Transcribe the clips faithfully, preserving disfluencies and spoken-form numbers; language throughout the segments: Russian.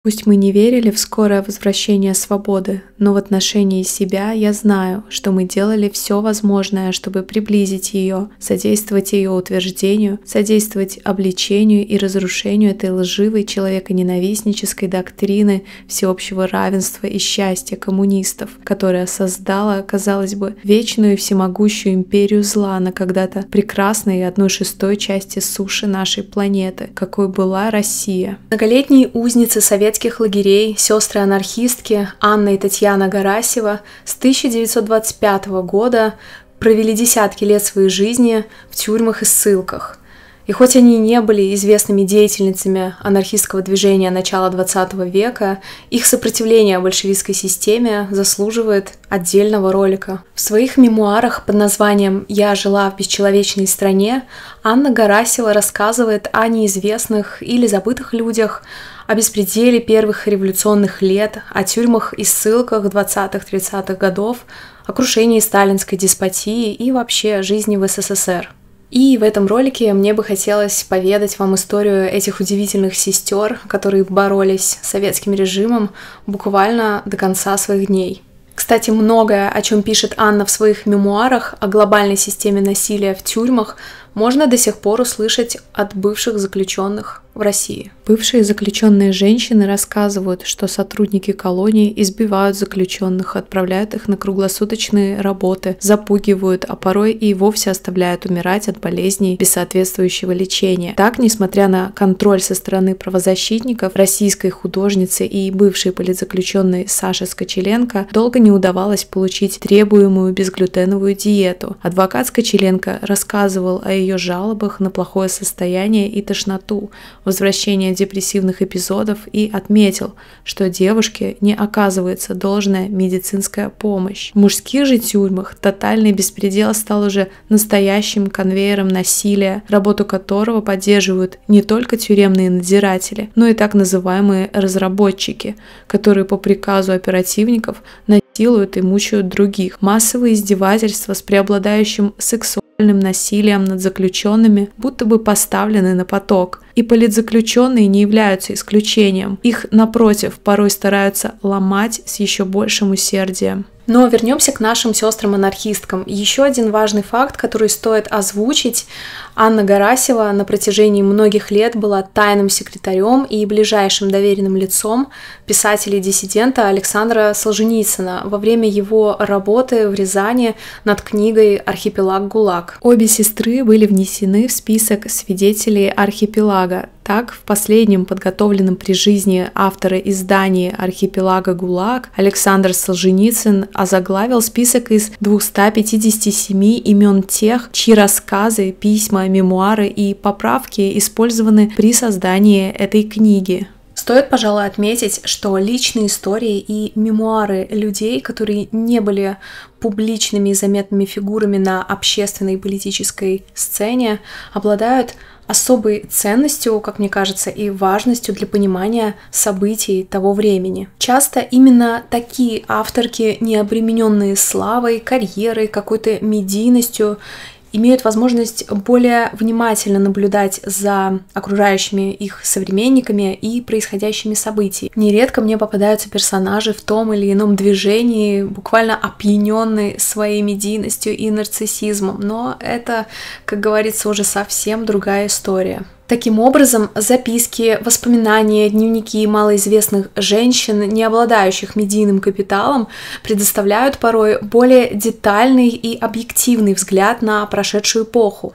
Пусть мы не верили в скорое возвращение свободы, но в отношении себя я знаю, что мы делали все возможное, чтобы приблизить ее, содействовать ее утверждению, содействовать обличению и разрушению этой лживой человеконенавистнической доктрины всеобщего равенства и счастья коммунистов, которая создала, казалось бы, вечную и всемогущую империю зла на когда-то прекрасной одной шестой части суши нашей планеты, какой была Россия. Многолетние узницы советских лагерей, сестры-анархистки Анна и Татьяна Гарасева с тысяча девятьсот двадцать пятого года провели десятки лет своей жизни в тюрьмах и ссылках. И хоть они не были известными деятельницами анархистского движения начала двадцатого века, их сопротивление большевистской системе заслуживает отдельного ролика. В своих мемуарах под названием «Я жила в бесчеловечной стране» Анна Гарасева рассказывает о неизвестных или забытых людях, о беспределе первых революционных лет, о тюрьмах и ссылках двадцатых-тридцатых годов, о крушении сталинской деспотии и вообще о жизни в СССР. И в этом ролике мне бы хотелось поведать вам историю этих удивительных сестер, которые боролись с советским режимом буквально до конца своих дней. Кстати, многое, о чем пишет Анна в своих мемуарах о глобальной системе насилия в тюрьмах, можно до сих пор услышать от бывших заключенных в России. Бывшие заключенные женщины рассказывают, что сотрудники колонии избивают заключенных, отправляют их на круглосуточные работы, запугивают, а порой и вовсе оставляют умирать от болезней без соответствующего лечения. Так, несмотря на контроль со стороны правозащитников, российской художнице и бывшей политзаключенной Саше Скочеленко долго не удавалось получить требуемую безглютеновую диету. Адвокат Скочеленко рассказывал о ее жалобах на плохое состояние и тошноту, возвращение депрессивных эпизодов и отметил, что девушке не оказывается должная медицинская помощь. В мужских же тюрьмах тотальный беспредел стал уже настоящим конвейером насилия, работу которого поддерживают не только тюремные надзиратели, но и так называемые разработчики, которые по приказу оперативников насилуют и мучают других. Массовые издевательства с преобладающим сексуальным насилием над заключенными будто бы поставлены на поток. И политзаключенные не являются исключением. Их, напротив, порой стараются ломать с еще большим усердием. Но вернемся к нашим сестрам-анархисткам. Еще один важный факт, который стоит озвучить. Анна Гарасева на протяжении многих лет была тайным секретарем и ближайшим доверенным лицом писателя и диссидента Александра Солженицына во время его работы в Рязани над книгой «Архипелаг ГУЛАГ». Обе сестры были внесены в список свидетелей архипелага. Так, в последнем подготовленном при жизни автора издания «Архипелага ГУЛАГ» Александр Солженицын озаглавил список из двухсот пятидесяти семи имен тех, чьи рассказы, письма, мемуары и поправки использованы при создании этой книги. Стоит, пожалуй, отметить, что личные истории и мемуары людей, которые не были публичными и заметными фигурами на общественной и политической сцене, обладают особой ценностью, как мне кажется, и важностью для понимания событий того времени. Часто именно такие авторки, не обремененные славой, карьерой, какой-то медийностью, имеют возможность более внимательно наблюдать за окружающими их современниками и происходящими событиями. Нередко мне попадаются персонажи в том или ином движении, буквально опьяненные своей медийностью и нарциссизмом, но это, как говорится, уже совсем другая история. Таким образом, записки, воспоминания, дневники малоизвестных женщин, не обладающих медийным капиталом, предоставляют порой более детальный и объективный взгляд на прошедшую эпоху.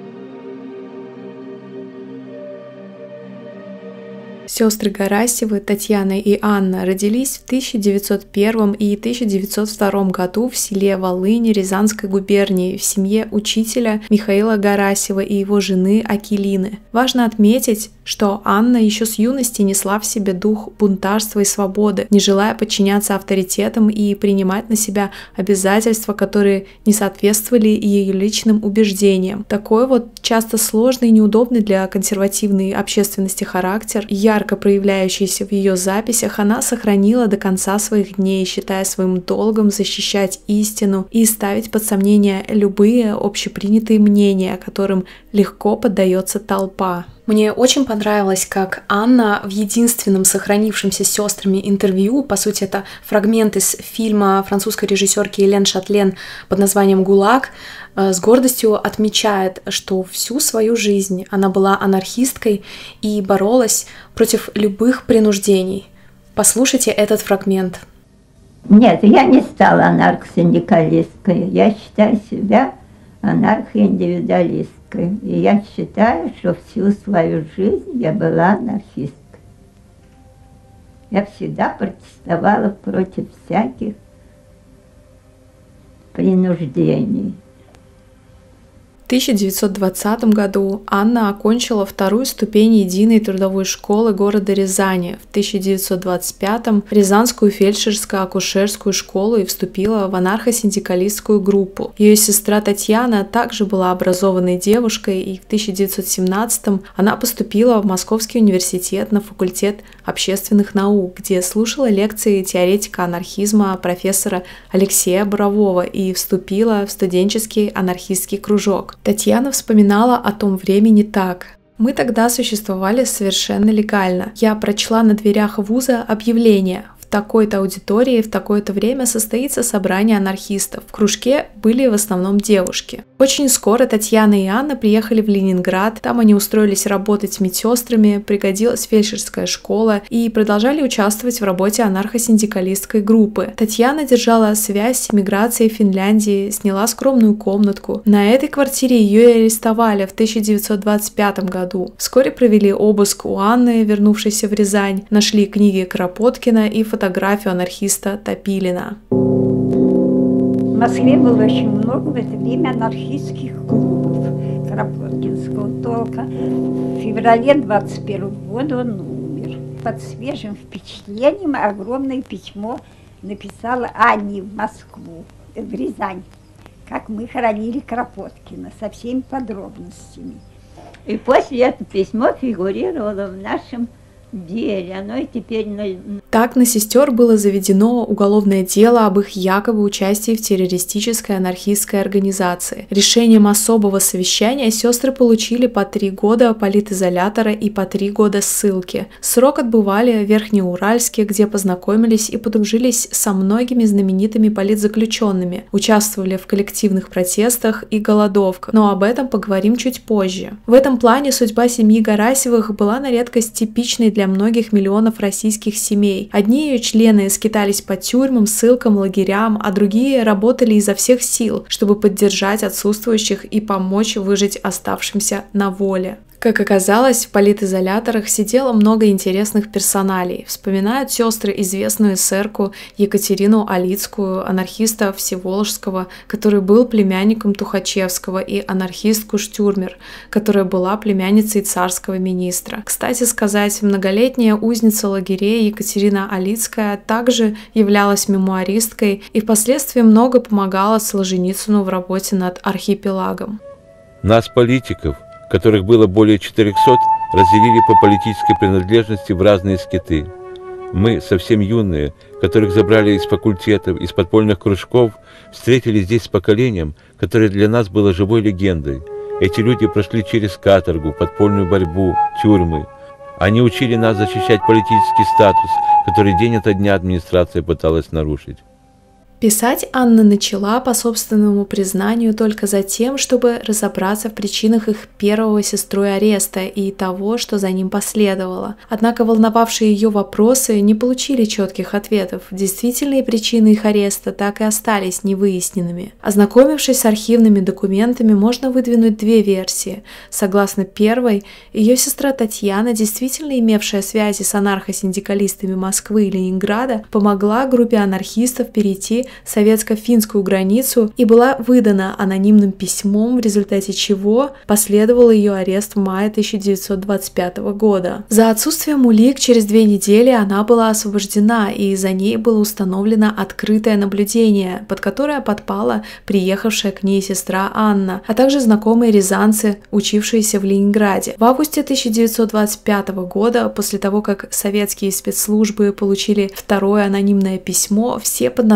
Сестры Гарасевы, Татьяна и Анна, родились в тысяча девятьсот первом и тысяча девятьсот втором году в селе Волынь Рязанской губернии в семье учителя Михаила Гарасева и его жены Акилины. Важно отметить, что Анна еще с юности несла в себе дух бунтарства и свободы, не желая подчиняться авторитетам и принимать на себя обязательства, которые не соответствовали ее личным убеждениям. Такой вот часто сложный и неудобный для консервативной общественности характер, ярко проявляющийся в ее записях, она сохранила до конца своих дней, считая своим долгом защищать истину и ставить под сомнение любые общепринятые мнения, которым легко поддается толпа. Мне очень понравилось, как Анна в единственном сохранившемся с сестрами интервью, по сути, это фрагмент из фильма французской режиссерки Элен Шатлен под названием «ГУЛАГ», с гордостью отмечает, что всю свою жизнь она была анархисткой и боролась против любых принуждений. Послушайте этот фрагмент. Нет, я не стала анархосиндикалисткой. Я считаю себя анархоиндивидуалисткой. И я считаю, что всю свою жизнь я была анархисткой. Я всегда протестовала против всяких принуждений. В тысяча девятьсот двадцатом году Анна окончила вторую ступень единой трудовой школы города Рязани. В тысяча девятьсот двадцать пятом Рязанскую фельдшерско-акушерскую школу и вступила в анархосиндикалистскую группу. Ее сестра Татьяна также была образованной девушкой, и в тысяча девятьсот семнадцатом она поступила в Московский университет на факультет общественных наук, где слушала лекции теоретика анархизма профессора Алексея Борового и вступила в студенческий анархистский кружок. Татьяна вспоминала о том времени так. «Мы тогда существовали совершенно легально. Я прочла на дверях вуза объявление. В такой-то аудитории в такое-то время состоится собрание анархистов. В кружке были в основном девушки. Очень скоро Татьяна и Анна приехали в Ленинград. Там они устроились работать медсестрами, пригодилась фельдшерская школа и продолжали участвовать в работе анархосиндикалистской группы. Татьяна держала связь с эмиграцией в Финляндии, сняла скромную комнатку. На этой квартире ее и арестовали в тысяча девятьсот двадцать пятом году. Вскоре провели обыск у Анны, вернувшейся в Рязань, нашли книги Кропоткина и фотографию анархиста Топилина. В Москве было очень много в это время анархистских клубов Кропоткинского толка. В феврале двадцать первого года он умер. Под свежим впечатлением огромное письмо написала Анне в Москву, в Рязань, как мы хоронили Кропоткина, со всеми подробностями. И после это письмо фигурировало в нашем деле, оно и теперь... Так на сестер было заведено уголовное дело об их якобы участии в террористической анархистской организации. Решением особого совещания сестры получили по три года политизолятора и по три года ссылки. Срок отбывали в Верхнеуральске, где познакомились и подружились со многими знаменитыми политзаключенными, участвовали в коллективных протестах и голодовках, но об этом поговорим чуть позже. В этом плане судьба семьи Гарасевых была на редкость типичной для для многих миллионов российских семей. Одни ее члены скитались по тюрьмам, ссылкам, лагерям, а другие работали изо всех сил, чтобы поддержать отсутствующих и помочь выжить оставшимся на воле. Как оказалось, в политизоляторах сидело много интересных персоналей. Вспоминают сестры известную эсерку Екатерину Алицкую, анархиста Всеволожского, который был племянником Тухачевского, и анархистку Штюрмер, которая была племянницей царского министра. Кстати сказать, многолетняя узница лагерей Екатерина Алицкая также являлась мемуаристкой и впоследствии много помогала Солженицыну в работе над «Архипелагом». Нас, политиков, которых было более четырехсот, разделили по политической принадлежности в разные скиты. Мы, совсем юные, которых забрали из факультетов, из подпольных кружков, встретились здесь с поколением, которое для нас было живой легендой. Эти люди прошли через каторгу, подпольную борьбу, тюрьмы. Они учили нас защищать политический статус, который день ото дня администрация пыталась нарушить. Писать Анна начала, по собственному признанию, только за тем, чтобы разобраться в причинах их первого сестрой ареста и того, что за ним последовало. Однако волновавшие ее вопросы не получили четких ответов. Действительные причины их ареста так и остались невыясненными. Ознакомившись с архивными документами, можно выдвинуть две версии. Согласно первой, ее сестра Татьяна, действительно имевшая связи с анархосиндикалистами Москвы и Ленинграда, помогла группе анархистов перейти советско-финскую границу и была выдана анонимным письмом, в результате чего последовал ее арест в мае тысяча девятьсот двадцать пятого года. За отсутствием улик через две недели она была освобождена, и за ней было установлено открытое наблюдение, под которое подпала приехавшая к ней сестра Анна, а также знакомые рязанцы, учившиеся в Ленинграде. В августе тысяча девятьсот двадцать пятого года, после того, как советские спецслужбы получили второе анонимное письмо, все поднадзорные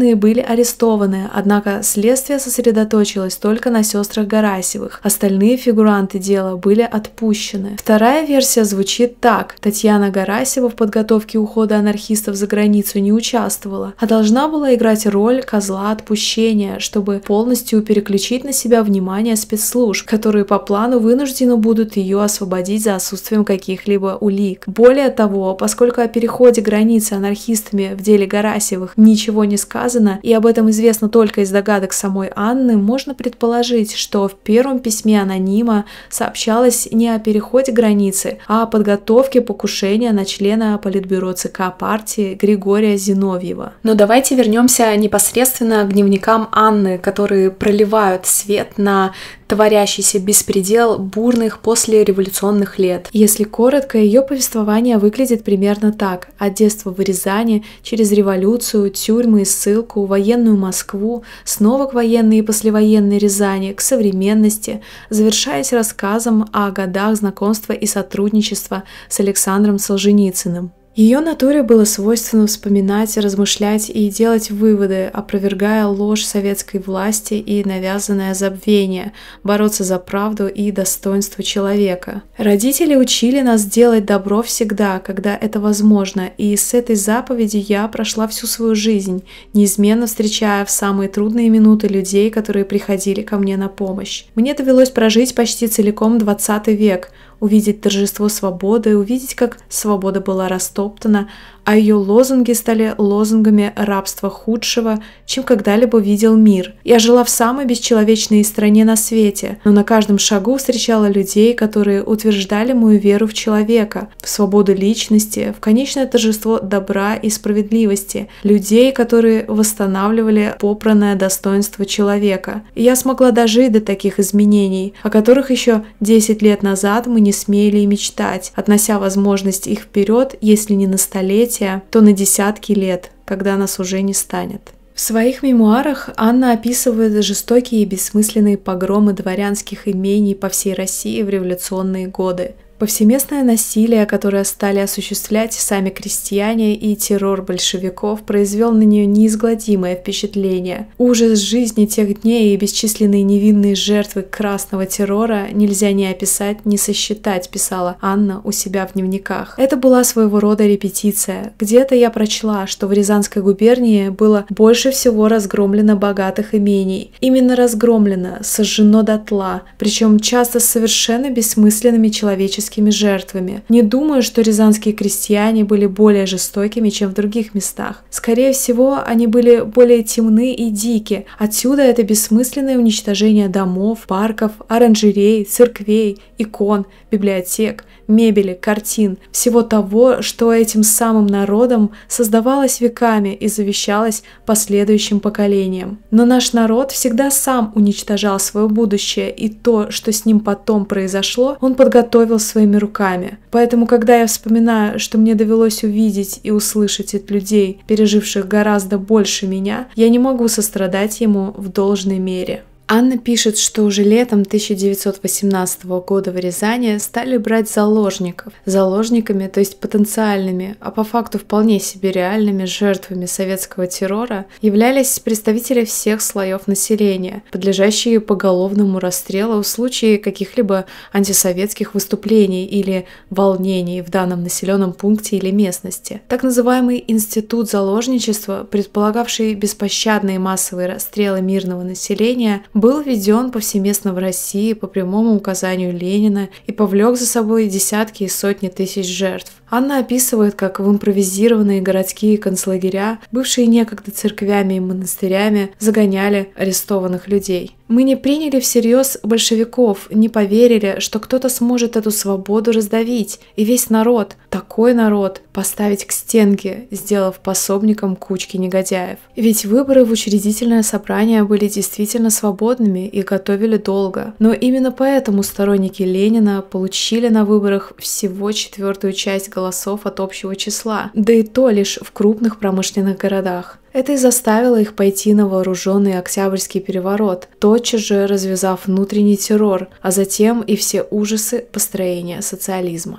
Остальные были арестованы, однако следствие сосредоточилось только на сестрах Гарасевых. Остальные фигуранты дела были отпущены. Вторая версия звучит так. Татьяна Гарасева в подготовке ухода анархистов за границу не участвовала, а должна была играть роль козла отпущения, чтобы полностью переключить на себя внимание спецслужб, которые по плану вынуждены будут ее освободить за отсутствием каких-либо улик. Более того, поскольку о переходе границы анархистами в деле Гарасевых ничего не сказано, и об этом известно только из догадок самой Анны, можно предположить, что в первом письме анонима сообщалось не о переходе границы, а о подготовке покушения на члена Политбюро ЦК партии Григория Зиновьева. Но давайте вернемся непосредственно к дневникам Анны, которые проливают свет на творящийся беспредел бурных послереволюционных лет. Если коротко, ее повествование выглядит примерно так. От детства в Рязани, через революцию, тюрьмы и ссылку, военную Москву, снова к военной и послевоенной Рязани, к современности, завершаясь рассказом о годах знакомства и сотрудничества с Александром Солженицыным. Ее натуре было свойственно вспоминать, размышлять и делать выводы, опровергая ложь советской власти и навязанное забвение, бороться за правду и достоинство человека. Родители учили нас делать добро всегда, когда это возможно, и с этой заповедью я прошла всю свою жизнь, неизменно встречая в самые трудные минуты людей, которые приходили ко мне на помощь. Мне довелось прожить почти целиком двадцатый век, увидеть торжество свободы, увидеть, как свобода была растоптана, а ее лозунги стали лозунгами рабства худшего, чем когда-либо видел мир. Я жила в самой бесчеловечной стране на свете, но на каждом шагу встречала людей, которые утверждали мою веру в человека, в свободу личности, в конечное торжество добра и справедливости, людей, которые восстанавливали попранное достоинство человека. И я смогла дожить до таких изменений, о которых еще десять лет назад мы не смели и мечтать, относя возможность их вперед, если не на столетия, то на десятки лет, когда нас уже не станет. В своих мемуарах Анна описывает жестокие и бессмысленные погромы дворянских имений по всей России в революционные годы. Повсеместное насилие, которое стали осуществлять сами крестьяне, и террор большевиков произвел на нее неизгладимое впечатление. Ужас жизни тех дней и бесчисленные невинные жертвы красного террора нельзя ни описать, ни сосчитать, писала Анна у себя в дневниках. Это была своего рода репетиция. Где-то я прочла, что в Рязанской губернии было больше всего разгромлено богатых имений. Именно разгромлено, сожжено дотла, причем часто с совершенно бессмысленными человеческими жертвами. Не думаю, что рязанские крестьяне были более жестокими, чем в других местах. Скорее всего, они были более темны и дики. Отсюда это бессмысленное уничтожение домов, парков, оранжерей, церквей, икон, библиотек, мебели, картин, всего того, что этим самым народом создавалось веками и завещалось последующим поколениям. Но наш народ всегда сам уничтожал свое будущее, и то, что с ним потом произошло, он подготовил своими руками. Поэтому, когда я вспоминаю, что мне довелось увидеть и услышать от людей, переживших гораздо больше меня, я не могу сострадать ему в должной мере. Анна пишет, что уже летом тысяча девятьсот восемнадцатого года в Рязани стали брать заложников. Заложниками, то есть потенциальными, а по факту вполне себе реальными жертвами советского террора являлись представители всех слоев населения, подлежащие поголовному расстрелу в случае каких-либо антисоветских выступлений или волнений в данном населенном пункте или местности. Так называемый институт заложничества, предполагавший беспощадные массовые расстрелы мирного населения, был введен повсеместно в России по прямому указанию Ленина и повлек за собой десятки и сотни тысяч жертв. Анна описывает, как в импровизированные городские концлагеря, бывшие некогда церквями и монастырями, загоняли арестованных людей. Мы не приняли всерьез большевиков, не поверили, что кто-то сможет эту свободу раздавить, и весь народ, такой народ, поставить к стенке, сделав пособником кучки негодяев. Ведь выборы в учредительное собрание были действительно свободными и готовили долго. Но именно поэтому сторонники Ленина получили на выборах всего четвертую часть голосов от общего числа, да и то лишь в крупных промышленных городах. Это и заставило их пойти на вооруженный Октябрьский переворот, тотчас же развязав внутренний террор, а затем и все ужасы построения социализма. В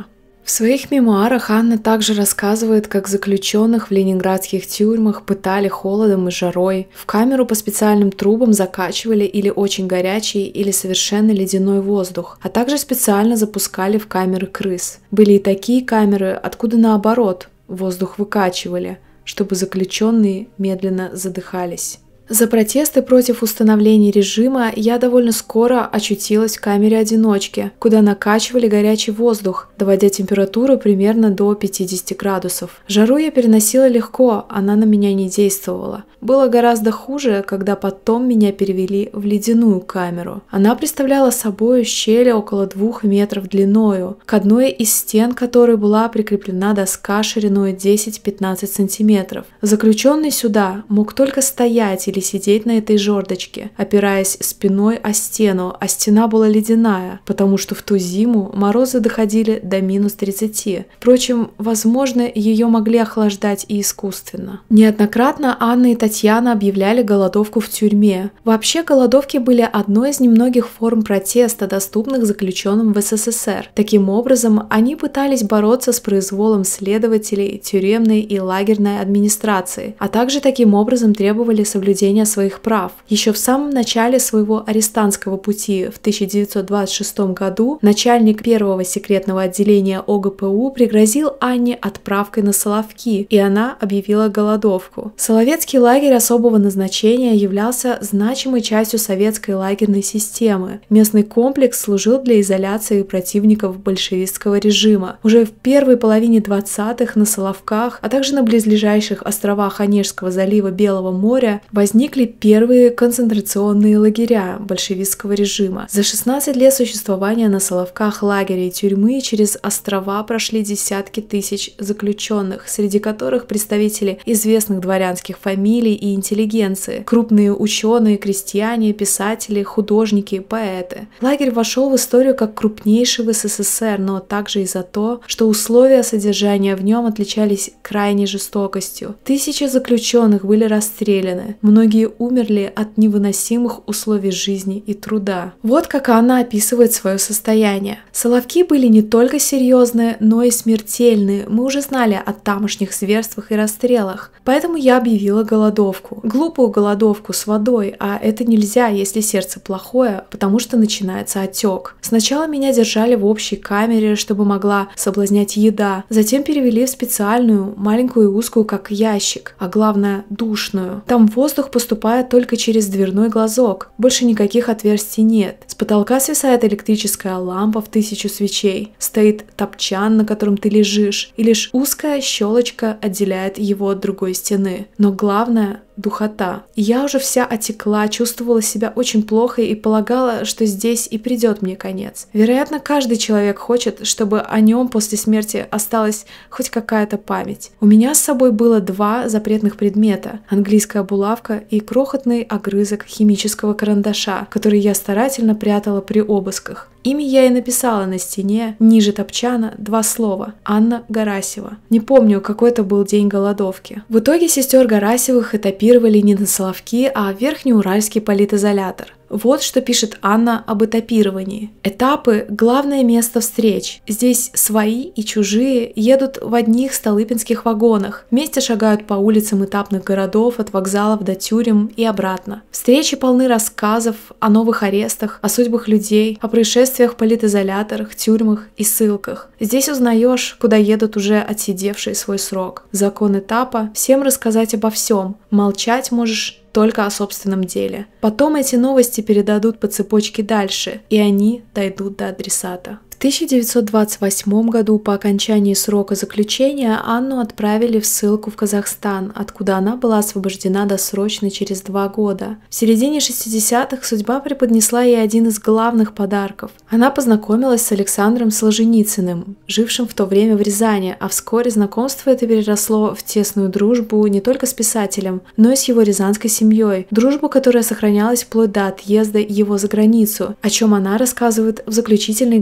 В своих мемуарах Анна также рассказывает, как заключенных в ленинградских тюрьмах пытали холодом и жарой, в камеру по специальным трубам закачивали или очень горячий, или совершенно ледяной воздух, а также специально запускали в камеры крыс. Были и такие камеры, откуда наоборот воздух выкачивали, чтобы заключенные медленно задыхались. За протесты против установления режима я довольно скоро очутилась в камере одиночки, куда накачивали горячий воздух, доводя температуру примерно до пятидесяти градусов. Жару я переносила легко, она на меня не действовала. Было гораздо хуже, когда потом меня перевели в ледяную камеру. Она представляла собой щель около двух метров длиною, к одной из стен которой была прикреплена доска шириной десять-пятнадцать сантиметров. Заключенный сюда мог только стоять или сидеть на этой жердочке, опираясь спиной о стену, а стена была ледяная, потому что в ту зиму морозы доходили до минус тридцати. Впрочем, возможно, ее могли охлаждать и искусственно. Неоднократно Анна и Татьяна объявляли голодовку в тюрьме. Вообще, голодовки были одной из немногих форм протеста, доступных заключенным в СССР. Таким образом, они пытались бороться с произволом следователей, тюремной и лагерной администрации, а также таким образом требовали соблюдения своих прав. Еще в самом начале своего арестантского пути в тысяча девятьсот двадцать шестом году начальник первого секретного отделения О Г П У пригрозил Анне отправкой на Соловки, и она объявила голодовку. Соловецкий лагерь особого назначения являлся значимой частью советской лагерной системы. Местный комплекс служил для изоляции противников большевистского режима. Уже в первой половине двадцатых на Соловках, а также на близлежащих островах Онежского залива Белого моря возникли первые концентрационные лагеря большевистского режима. За шестнадцать лет существования на Соловках лагеря и тюрьмы через острова прошли десятки тысяч заключенных, среди которых представители известных дворянских фамилий и интеллигенции, крупные ученые, крестьяне, писатели, художники, поэты. Лагерь вошел в историю как крупнейший в С С С Р, но также и за то, что условия содержания в нем отличались крайней жестокостью. Тысячи заключенных были расстреляны, многие умерли от невыносимых условий жизни и труда. Вот как она описывает свое состояние. Соловки были не только серьезные, но и смертельные. Мы уже знали о тамошних зверствах и расстрелах. Поэтому я объявила голодовку. Глупую голодовку с водой, а это нельзя, если сердце плохое, потому что начинается отек. Сначала меня держали в общей камере, чтобы могла соблазнять еда. Затем перевели в специальную, маленькую и узкую, как ящик, а главное, душную. Там воздух поступает только через дверной глазок. Больше никаких отверстий нет. С потолка свисает электрическая лампа в тысячу свечей. Стоит топчан, на котором ты лежишь, и лишь узкая щелочка отделяет его от другой стены. Но главное — духота. Я уже вся отекла, чувствовала себя очень плохо и полагала, что здесь и придет мне конец. Вероятно, каждый человек хочет, чтобы о нем после смерти осталась хоть какая-то память. У меня с собой было два запретных предмета: английская булавка и крохотный огрызок химического карандаша, который я старательно прятала при обысках. Ими я и написала на стене, ниже топчана, два слова: Анна Гарасева. Не помню, какой это был день голодовки. В итоге сестер Гарасевых этапировали не на Соловки, а в Верхнеуральский политизолятор. Вот что пишет Анна об этапировании. Этапы – главное место встреч. Здесь свои и чужие едут в одних столыпинских вагонах, вместе шагают по улицам этапных городов от вокзалов до тюрем и обратно. Встречи полны рассказов о новых арестах, о судьбах людей, о происшествиях в политизоляторах, тюрьмах и ссылках. Здесь узнаешь, куда едут уже отсидевшие свой срок. Закон этапа – всем рассказать обо всем. Молчать можешь только о собственном деле. Потом эти новости передадут по цепочке дальше, и они дойдут до адресата. В тысяча девятьсот двадцать восьмом году по окончании срока заключения Анну отправили в ссылку в Казахстан, откуда она была освобождена досрочно через два года. В середине шестидесятых судьба преподнесла ей один из главных подарков. Она познакомилась с Александром Солженицыным, жившим в то время в Рязани, а вскоре знакомство это переросло в тесную дружбу не только с писателем, но и с его рязанской семьей, дружбу, которая сохранялась вплоть до отъезда его за границу, о чем она рассказывает в заключительной главе своей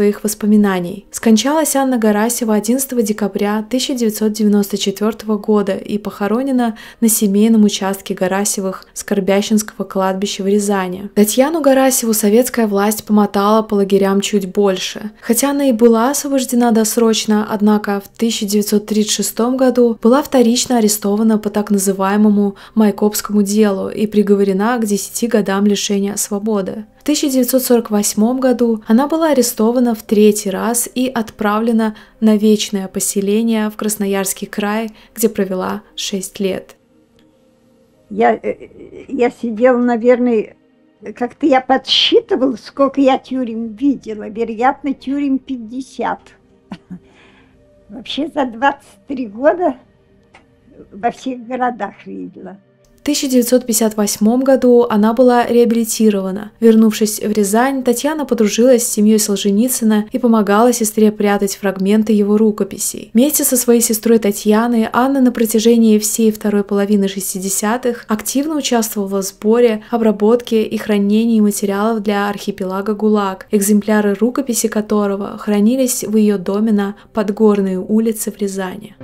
своих воспоминаний. Скончалась Анна Гарасева одиннадцатого декабря тысяча девятьсот девяносто четвёртого года и похоронена на семейном участке Гарасевых Скорбященского кладбища в Рязани. Татьяну Гарасеву советская власть помотала по лагерям чуть больше. Хотя она и была освобождена досрочно, однако в тысяча девятьсот тридцать шестом году была вторично арестована по так называемому Майкопскому делу и приговорена к десяти годам лишения свободы. В тысяча девятьсот сорок восьмом году она была арестована в третий раз и отправлена на вечное поселение в Красноярский край, где провела шесть лет. Я, я сидела, наверное, как-то я подсчитывала, сколько я тюрем видела. Вероятно, тюрем пятьдесят. Вообще за двадцать три года во всех городах видела. В тысяча девятьсот пятьдесят восьмом году она была реабилитирована. Вернувшись в Рязань, Татьяна подружилась с семьей Солженицына и помогала сестре прятать фрагменты его рукописей. Вместе со своей сестрой Татьяной Анна на протяжении всей второй половины шестидесятых активно участвовала в сборе, обработке и хранении материалов для архипелага ГУЛАГ, экземпляры рукописи которого хранились в ее доме на Подгорной улице в Рязани.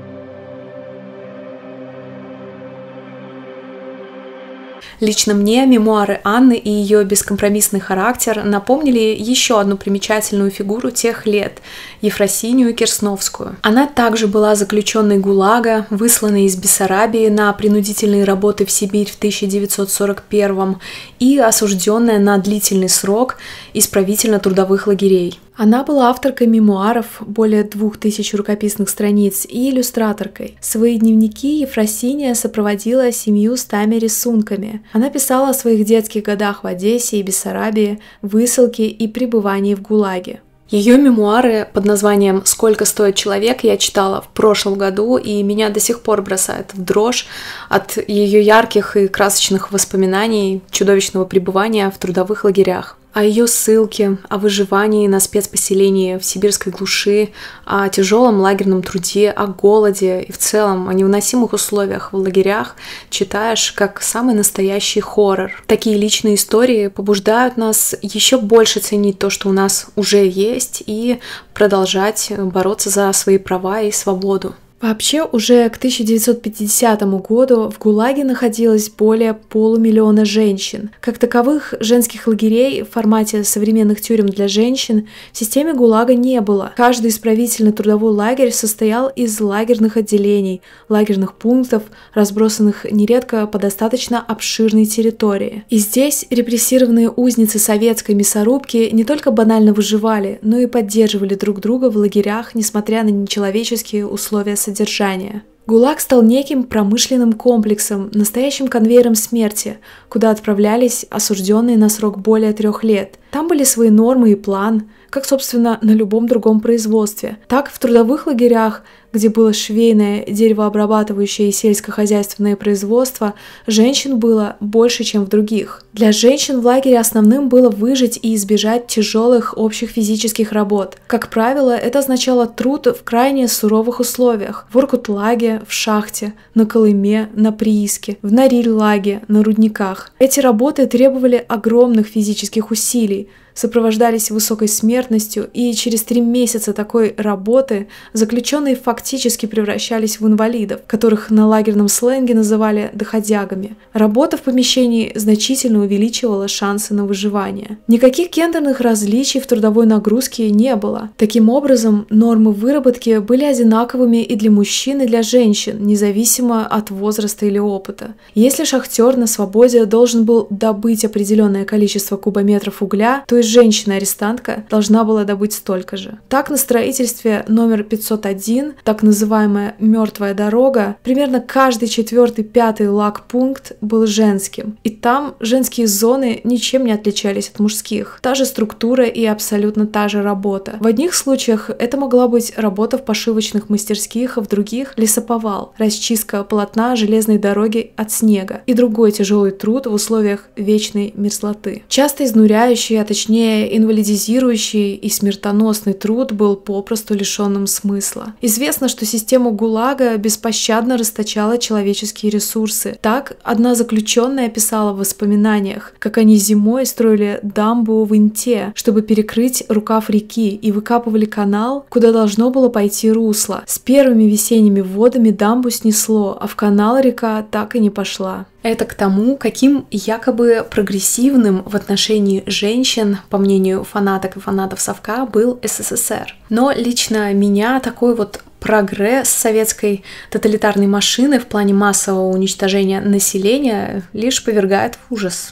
Лично мне мемуары Анны и ее бескомпромиссный характер напомнили еще одну примечательную фигуру тех лет – Ефросинию Керсновскую. Она также была заключенной ГУЛАГа, высланной из Бессарабии на принудительные работы в Сибирь в тысяча девятьсот сорок первом и осужденная на длительный срок исправительно-трудовых лагерей. Она была авторкой мемуаров, более двух тысяч рукописных страниц, и иллюстраторкой. Свои дневники Ефросиния сопроводила семьюстами рисунками. Она писала о своих детских годах в Одессе и Бессарабии, высылке и пребывании в ГУЛАГе. Ее мемуары под названием «Сколько стоит человек» я читала в прошлом году, и меня до сих пор бросает в дрожь от ее ярких и красочных воспоминаний чудовищного пребывания в трудовых лагерях. О ее ссылке, о выживании на спецпоселении в сибирской глуши, о тяжелом лагерном труде, о голоде и в целом о невыносимых условиях в лагерях читаешь как самый настоящий хоррор. Такие личные истории побуждают нас еще больше ценить то, что у нас уже есть, и продолжать бороться за свои права и свободу. Вообще, уже к тысяча девятьсот пятидесятому году в ГУЛАГе находилось более полумиллиона женщин. Как таковых женских лагерей в формате современных тюрем для женщин в системе ГУЛАГа не было. Каждый исправительно-трудовой лагерь состоял из лагерных отделений, лагерных пунктов, разбросанных нередко по достаточно обширной территории. И здесь репрессированные узницы советской мясорубки не только банально выживали, но и поддерживали друг друга в лагерях, несмотря на нечеловеческие условия содержания. ГУЛАГ стал неким промышленным комплексом, настоящим конвейером смерти, куда отправлялись осужденные на срок более трех лет. Там были свои нормы и план, как, собственно, на любом другом производстве. Так в трудовых лагерях, где было швейное, деревообрабатывающее и сельскохозяйственное производство, женщин было больше, чем в других. Для женщин в лагере основным было выжить и избежать тяжелых общих физических работ. Как правило, это означало труд в крайне суровых условиях – в Оркутлаге, в шахте, на Колыме, на прииске, в Норильлаге, на рудниках. Эти работы требовали огромных физических усилий, сопровождались высокой смертностью, и через три месяца такой работы заключенные фактически превращались в инвалидов, которых на лагерном сленге называли доходягами. Работа в помещении значительно увеличивала шансы на выживание. Никаких гендерных различий в трудовой нагрузке не было. Таким образом, нормы выработки были одинаковыми и для мужчин, и для женщин, независимо от возраста или опыта. Если шахтер на свободе должен был добыть определенное количество кубометров угля, то и женщина-арестантка должна была добыть столько же. Так, на строительстве номер пятьсот один, так называемая «мертвая дорога», примерно каждый четвертый-пятый лагпункт был женским. И там женские зоны ничем не отличались от мужских. Та же структура и абсолютно та же работа. В одних случаях это могла быть работа в пошивочных мастерских, а в других – лесоповал, расчистка полотна железной дороги от снега и другой тяжелый труд в условиях вечной мерзлоты. Часто изнуряющие, а точнее Точнее, инвалидизирующий и смертоносный труд был попросту лишенным смысла. Известно, что система ГУЛАГа беспощадно расточала человеческие ресурсы. Так, одна заключенная писала в воспоминаниях, как они зимой строили дамбу в Инте, чтобы перекрыть рукав реки, и выкапывали канал, куда должно было пойти русло. С первыми весенними водами дамбу снесло, а в канал река так и не пошла. Это к тому, каким якобы прогрессивным в отношении женщин, по мнению фанаток и фанатов совка, был СССР. Но лично меня такой вот прогресс советской тоталитарной машины в плане массового уничтожения населения лишь повергает в ужас.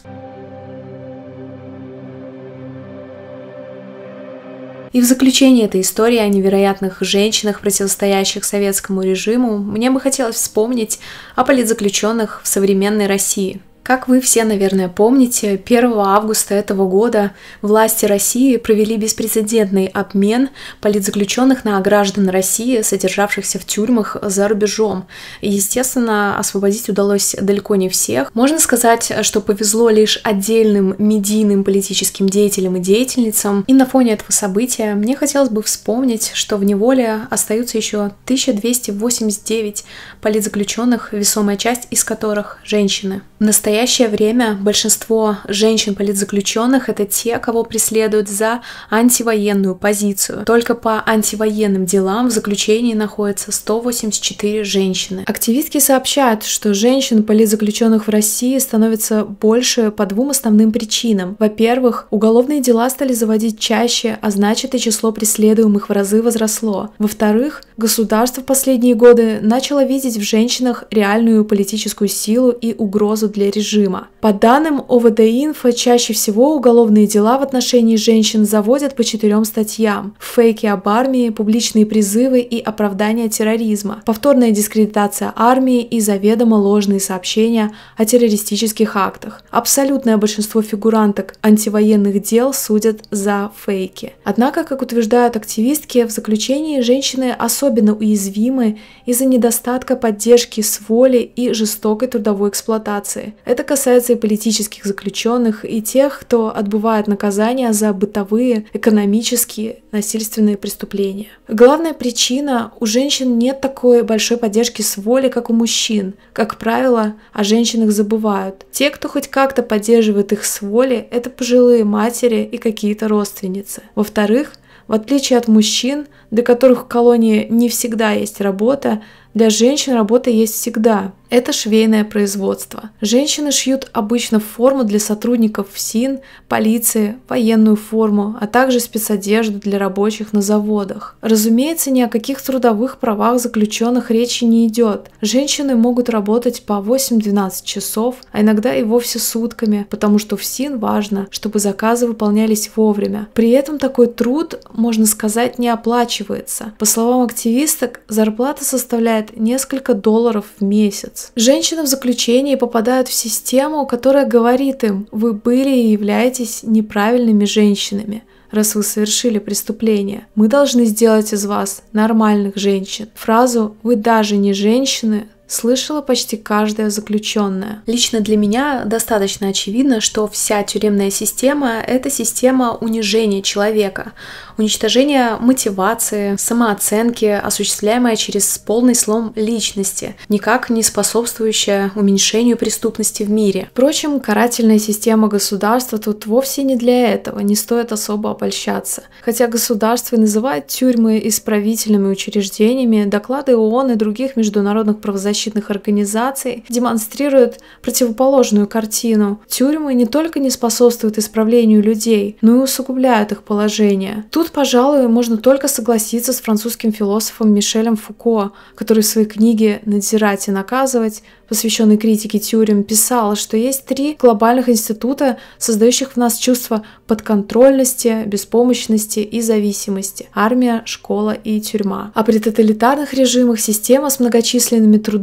И в заключение этой истории о невероятных женщинах, противостоящих советскому режиму, мне бы хотелось вспомнить о политзаключенных в современной России. Как вы все, наверное, помните, первого августа этого года власти России провели беспрецедентный обмен политзаключенных на граждан России, содержавшихся в тюрьмах за рубежом. И, естественно, освободить удалось далеко не всех. Можно сказать, что повезло лишь отдельным медийным политическим деятелям и деятельницам. И на фоне этого события мне хотелось бы вспомнить, что в неволе остаются еще тысяча двести восемьдесят девять политзаключенных, весомая часть из которых – женщины. В настоящее время большинство женщин-политзаключенных – это те, кого преследуют за антивоенную позицию. Только по антивоенным делам в заключении находится сто восемьдесят четыре женщины. Активистки сообщают, что женщин-политзаключенных в России становится больше по двум основным причинам. Во-первых, уголовные дела стали заводить чаще, а значит и число преследуемых в разы возросло. Во-вторых, государство в последние годы начало видеть в женщинах реальную политическую силу и угрозу для режима. По данным О В Д Инфо, чаще всего уголовные дела в отношении женщин заводят по четырем статьям: фейки об армии, публичные призывы и оправдание терроризма, повторная дискредитация армии и заведомо ложные сообщения о террористических актах. Абсолютное большинство фигуранток антивоенных дел судят за фейки. Однако, как утверждают активистки, в заключении женщины особенно уязвимы из-за недостатка поддержки с волей и жестокой трудовой эксплуатации. Это касается и политических заключенных, и тех, кто отбывает наказания за бытовые, экономические, насильственные преступления. Главная причина – у женщин нет такой большой поддержки с волей, как у мужчин. Как правило, о женщинах забывают. Те, кто хоть как-то поддерживает их с волей, это пожилые матери и какие-то родственницы. Во-вторых, в отличие от мужчин, для которых в колонии не всегда есть работа, для женщин работа есть всегда. Это швейное производство. Женщины шьют обычно форму для сотрудников ФСИН, полиции, военную форму, а также спецодежду для рабочих на заводах. Разумеется, ни о каких трудовых правах заключенных речи не идет. Женщины могут работать по восемь-двенадцать часов, а иногда и вовсе сутками, потому что в ФСИН важно, чтобы заказы выполнялись вовремя. При этом такой труд, можно сказать, не оплачивается. По словам активисток, зарплата составляет несколько долларов в месяц. Женщины в заключении попадают в систему, которая говорит им: вы были и являетесь неправильными женщинами, раз вы совершили преступление. Мы должны сделать из вас нормальных женщин. Фразу «вы даже не женщины» слышала почти каждая заключенная. Лично для меня достаточно очевидно, что вся тюремная система – это система унижения человека, уничтожения мотивации, самооценки, осуществляемая через полный слом личности, никак не способствующая уменьшению преступности в мире. Впрочем, карательная система государства тут вовсе не для этого, не стоит особо обольщаться. Хотя государство и называет тюрьмы исправительными учреждениями, доклады ООН и других международных правозащитных защитных организаций демонстрируют противоположную картину. Тюрьмы не только не способствуют исправлению людей, но и усугубляют их положение. Тут, пожалуй, можно только согласиться с французским философом Мишелем Фуко, который в своей книге «Надзирать и наказывать», посвященной критике тюрем, писал, что есть три глобальных института, создающих в нас чувство подконтрольности, беспомощности и зависимости: армия, школа и тюрьма. А при тоталитарных режимах система с многочисленными трудовыми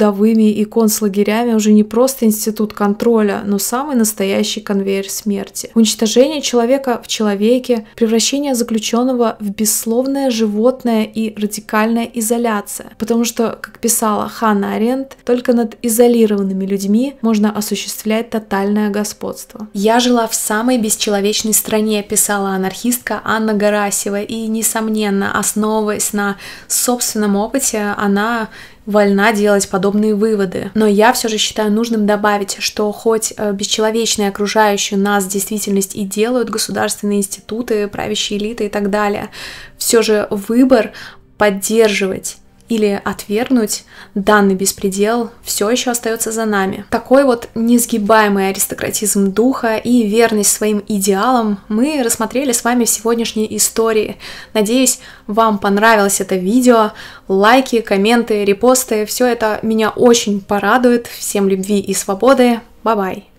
трудовыми и концлагерями уже не просто институт контроля, но самый настоящий конвейер смерти. Уничтожение человека в человеке, превращение заключенного в бессловное животное и радикальная изоляция. Потому что, как писала Ханна Аренд, только над изолированными людьми можно осуществлять тотальное господство. «Я жила в самой бесчеловечной стране», писала анархистка Анна Гарасева, и, несомненно, основываясь на собственном опыте, она вольна делать подобные выводы. Но я все же считаю нужным добавить, что хоть бесчеловечные окружающие нас действительность и делают государственные институты, правящие элиты и так далее, все же выбор поддерживать или отвергнуть данный беспредел все еще остается за нами. Такой вот несгибаемый аристократизм духа и верность своим идеалам мы рассмотрели с вами в сегодняшней истории. Надеюсь, вам понравилось это видео. Лайки, комменты, репосты, все это меня очень порадует. Всем любви и свободы. Бай-бай!